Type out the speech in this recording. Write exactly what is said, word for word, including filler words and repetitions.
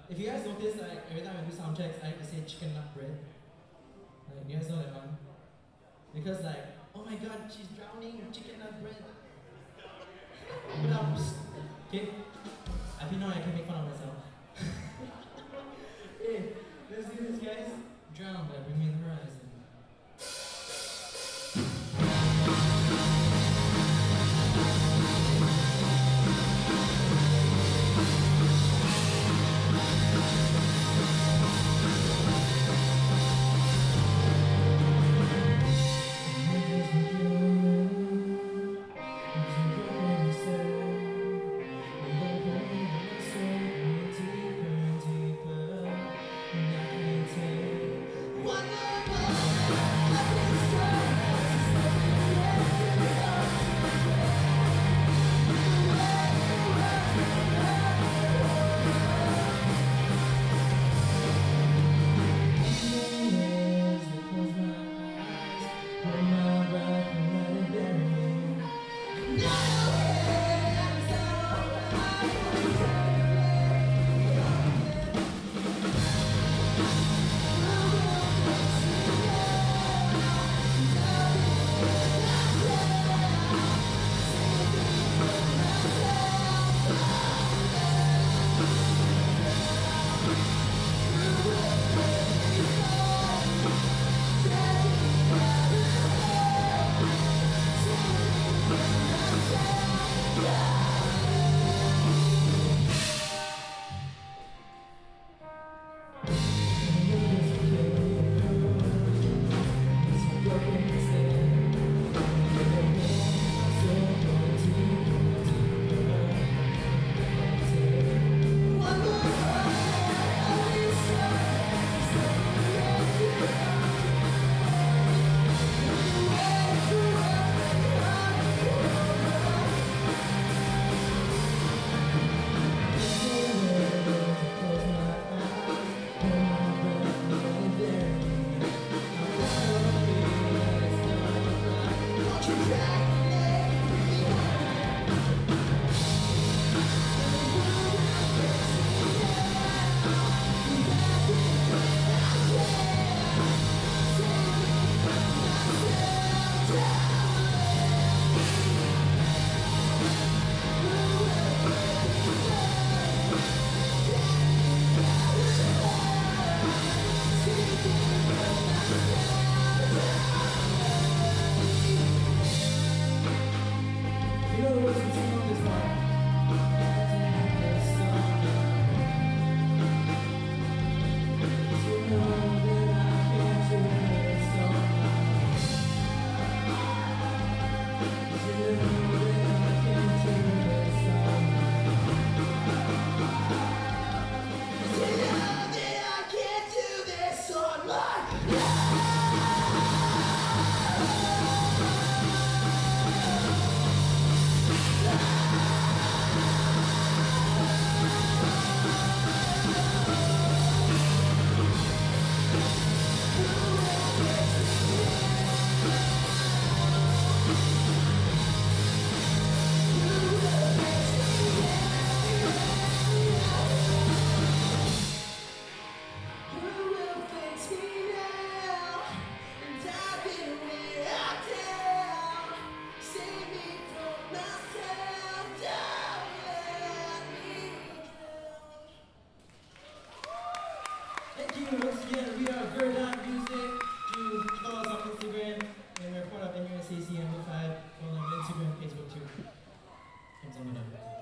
if you guys notice, like every time I do sound checks, I have to say chicken nut bread. Like, you guys know that one? Because like, oh my god, she's drowning, chicken nut bread. Put up, okay? I think now I can make fun of myself. Hey, let's do this, guys. Drown by Bring Me the Horizon. Once again, we are Verdant Music. Do follow us on Instagram, and we're part of N U S A C M five. Follow on Instagram, Facebook too. Thanks, I'm done.